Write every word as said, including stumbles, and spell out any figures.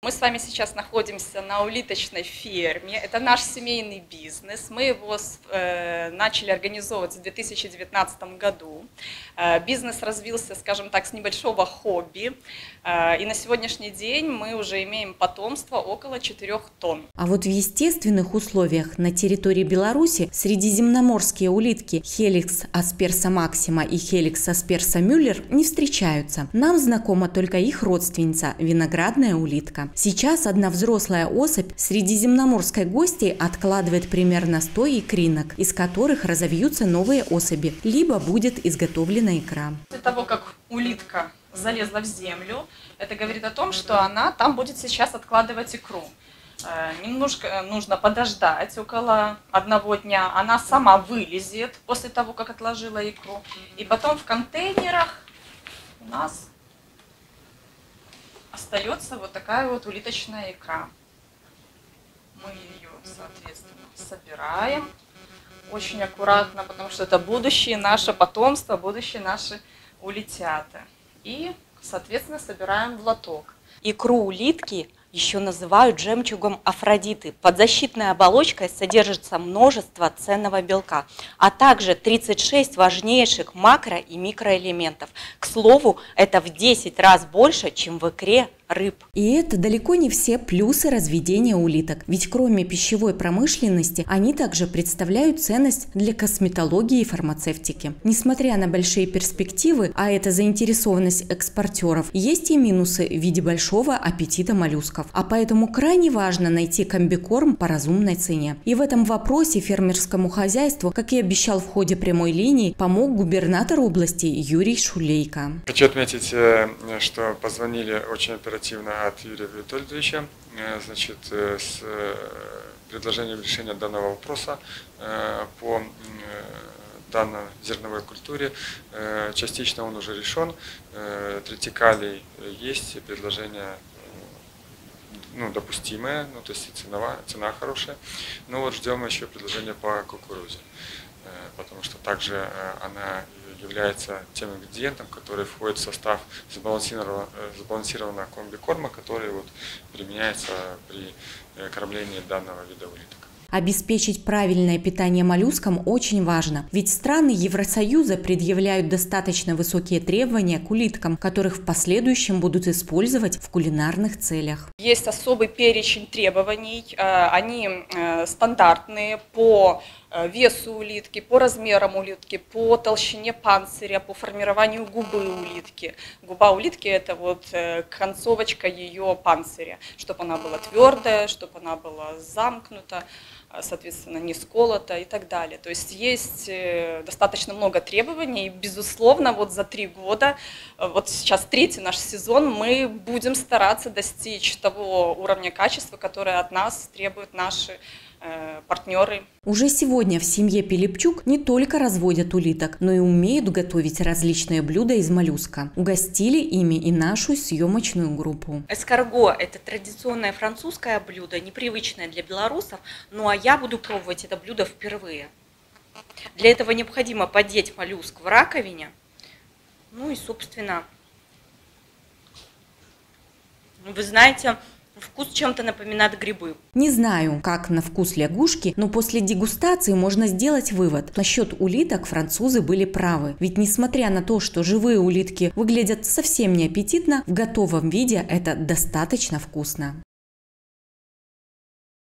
Мы с вами сейчас находимся на улиточной ферме. Это наш семейный бизнес. Мы его э, начали организовывать в две тысячи девятнадцатом году. Э, бизнес развился, скажем так, с небольшого хобби. Э, и на сегодняшний день мы уже имеем потомство около четырёх тонн. А вот в естественных условиях на территории Беларуси средиземноморские улитки Helix aspersa maxima и Helix aspersa müller не встречаются. Нам знакома только их родственница – виноградная улитка. Сейчас одна взрослая особь средиземноморской гости откладывает примерно сто икринок, из которых разовьются новые особи, либо будет изготовлена икра. После того, как улитка залезла в землю, это говорит о том, что она там будет сейчас откладывать икру. Немножко нужно подождать, около одного дня. Она сама вылезет после того, как отложила икру. И потом в контейнерах у нас остается вот такая вот улиточная икра. Мы ее, соответственно, собираем очень аккуратно, потому что это будущее наше потомство, будущие наши улитята. И, соответственно, собираем в лоток. Икру улитки еще называют жемчугом Афродиты. Под защитной оболочкой содержится множество ценного белка, а также тридцать шесть важнейших макро- и микроэлементов. К слову, это в десять раз больше, чем в икре рыб. И это далеко не все плюсы разведения улиток, ведь кроме пищевой промышленности, они также представляют ценность для косметологии и фармацевтики. Несмотря на большие перспективы, а это заинтересованность экспортеров, есть и минусы в виде большого аппетита моллюсков. А поэтому крайне важно найти комбикорм по разумной цене. И в этом вопросе фермерскому хозяйству, как и обещал в ходе прямой линии, помог губернатор области Юрий Шулейко. Хочу отметить, что позвонили очень оперативно от Юрия Витольдовича, значит, с предложением решения данного вопроса по данной зерновой культуре. Частично он уже решен, тритикалий есть, предложение ну, допустимое, ну, то есть цена, цена хорошая. Но вот ждем еще предложение по кукурузе, потому что также она является тем ингредиентом, который входит в состав сбалансированного, сбалансированного комбикорма, который вот применяется при кормлении данного вида улиток. Обеспечить правильное питание моллюскам очень важно, ведь страны Евросоюза предъявляют достаточно высокие требования к улиткам, которых в последующем будут использовать в кулинарных целях. Есть особый перечень требований, они стандартные по весу улитки, по размерам улитки, по толщине панциря, по формированию губы улитки. Губа улитки – это вот концовочка ее панциря, чтобы она была твердая, чтобы она была замкнута, соответственно, не сколота и так далее. То есть есть достаточно много требований, и, безусловно, вот за три года, вот сейчас третий наш сезон, мы будем стараться достичь того уровня качества, которое от нас требуют наши партнеры. Уже сегодня в семье Пилипчук не только разводят улиток, но и умеют готовить различные блюда из моллюска. Угостили ими и нашу съемочную группу. Эскарго – это традиционное французское блюдо, непривычное для белорусов, ну а я буду пробовать это блюдо впервые. Для этого необходимо поддеть моллюск в раковине, ну и, собственно, вы знаете, вкус чем-то напоминает грибы. Не знаю, как на вкус лягушки, но после дегустации можно сделать вывод. Насчет улиток французы были правы. Ведь несмотря на то, что живые улитки выглядят совсем неаппетитно, в готовом виде это достаточно вкусно.